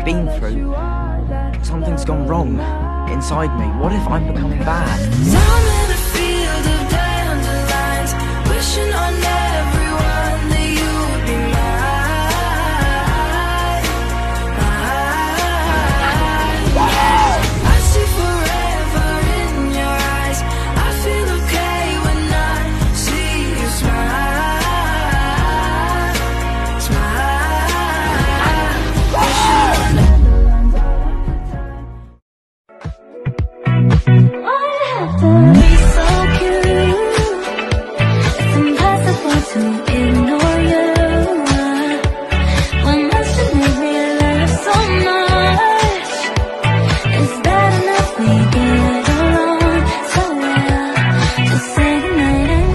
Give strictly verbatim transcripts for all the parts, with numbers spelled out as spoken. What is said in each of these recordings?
been through. Something's gone wrong inside me. What if I'm becoming bad? I'm in a field of dandelions, wishing on everyone that you would be mine, mine. I see forever in your eyes. I feel okay when I see you smile, smile. Wishing on he's so cute, it's impossible to ignore you. What must you make me love so much? Is that enough? We get along so well. Just say goodnight and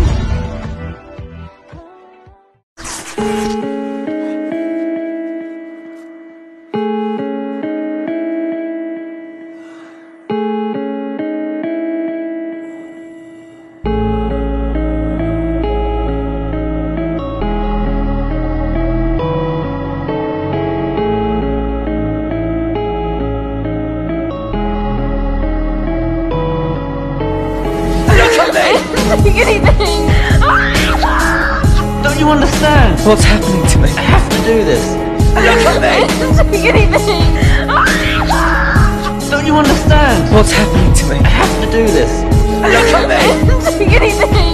anything. Don't you understand what's happening to me? I have to do this. Look at me! anything. Don't you understand what's happening to me? I have to do this. Look at me! anything.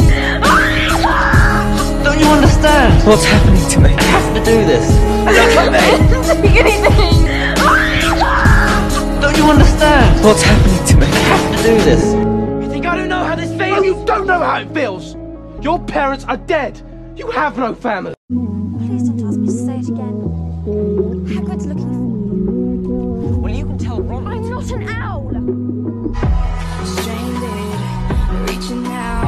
Don't you understand what's happening to me? I have to do this. Look at me! anything. Don't you understand what's happening to me? I have to do this. You think I don't know how this feels? You don't know how it feels! Your parents are dead! You have no family! Please don't ask me to say it again. Hagrid's looking for you. Well, you can tell Ron. I'm not an owl! Stranded, reaching out.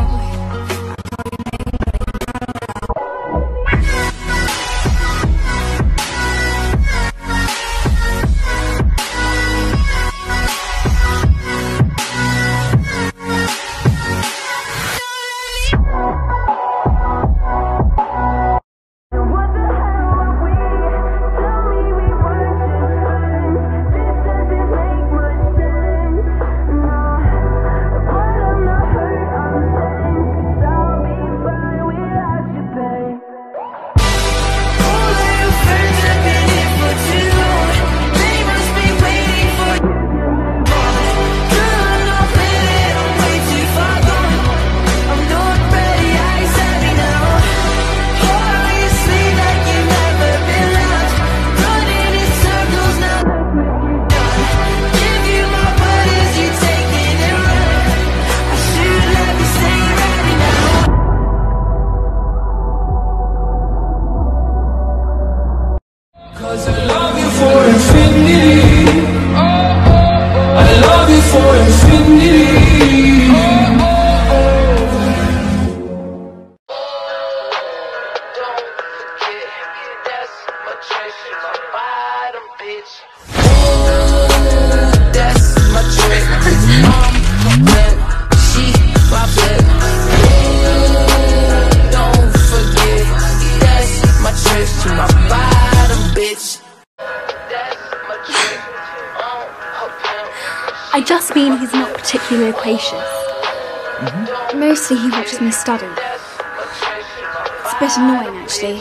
I just mean he's not particularly loquacious. Mm-hmm. Mostly he watches me study. It's a bit annoying, actually.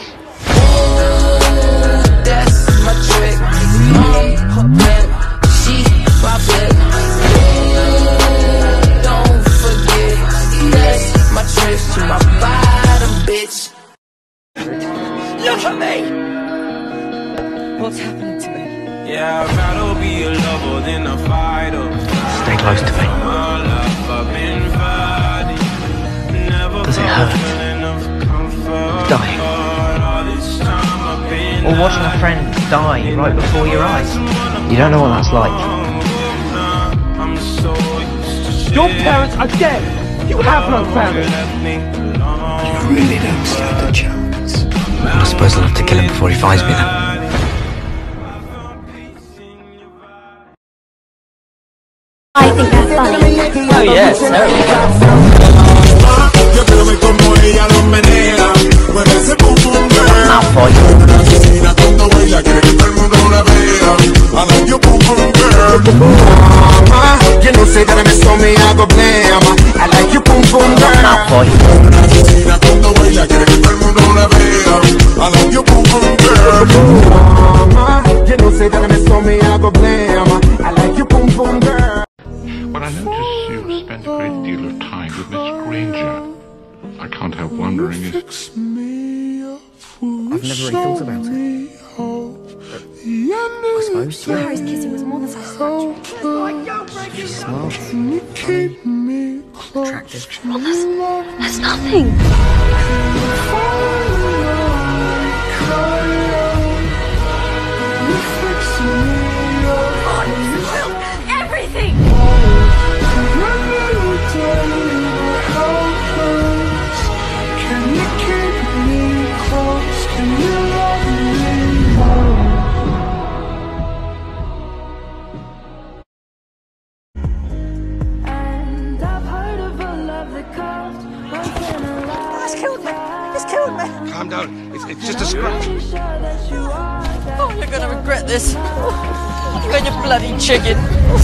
That's my trick. She my Don't forget, that's my trick to my bottom, bitch. Look at me! What's happening to me? Yeah, I'd rather be a lover than a fighter. Stay close to me. Does it hurt? Dying? Or watching a friend die right before your eyes? You don't know what that's like. Your parents are dead! You have no family! You really don't stand a chance. I suppose I'll have to kill him before he finds me then. I think that's funny. Oh yes, Not for you. You know, say that I miss me, I go blame. I like you, boom, boom, girl. I like you, boom, boom, girl. You know, say that I miss me, I go blame. I like you, boom, boom, girl. Well, I notice you've spent a great deal of time with Miss Granger. I can't help wondering if... I've never really thought about it. I suppose so. Harry's kissing was more than satisfactory. She's smart. Attractive. Ron, that's, that's nothing. Everything! Calm down. It's, it's just a scratch. Oh, you're gonna regret this. Oh, you're your bloody chicken.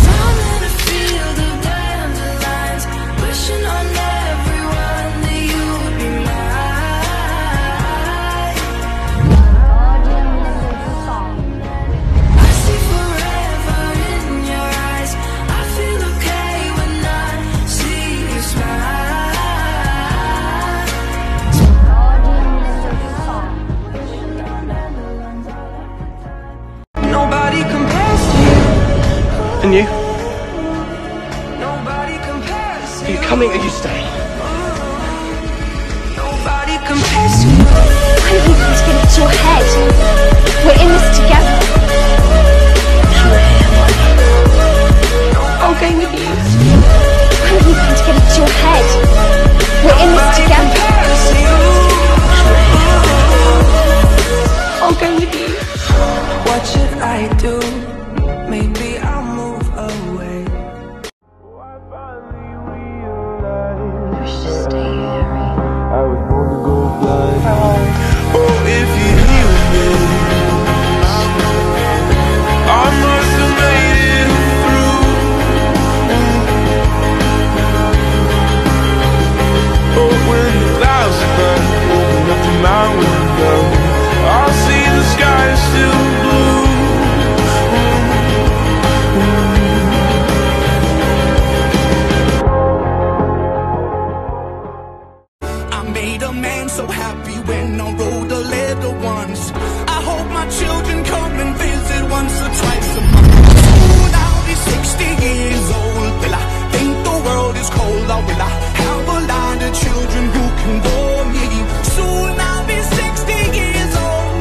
And you? Are you coming or are you staying? Nobody compares to you. I don't need to get into your head. We're in this together. I'll go with you. I don't need to get into your head. We're in this together. I'll go with you. What should I do? Maybe I'll move away. You should stay, Harry. I was born to go blind. Oh, if you knew me, I must have made it through. Oh, when the clouds are done, open up to my window, I'll see the sky is still blue. So happy when I wrote a letter once. I hope my children come and visit once or twice a month. Soon I'll be sixty years old. Will I think the world is cold, or will I have a lot of children who can bore me? Soon I'll be sixty years old.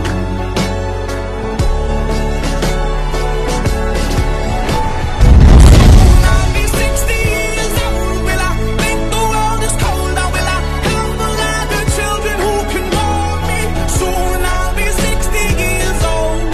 Soon I'll be sixty years old. Will I think the world is cold, or will I have a lot of children who can bore me? Soon I'll be sixty years old.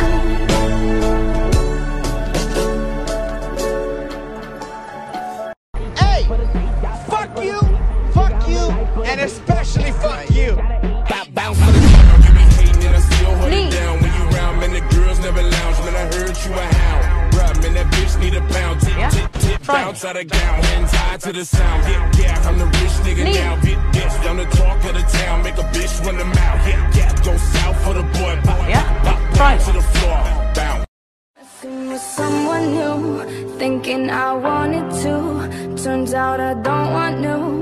Hey! Fuck you! Fuck you! And especially fuck you! Bounce for the you be hating and I still hold it down. When you round, man, the girls never lounge. Man, I heard you a hound. Bruh, man, that bitch need a pound. Tip, yeah. tip, tip, bounce out of gown. Hands high to the sound. Get gas, I'm the rich nigga Lee. Now. Get bitch, I'm the talk of the town. Make a bitch run them out. Get gas, go south for the boy. Pop, yeah. pop, pop to the floor. Bounce. With someone new, thinking I wanted to. Turns out I don't want new.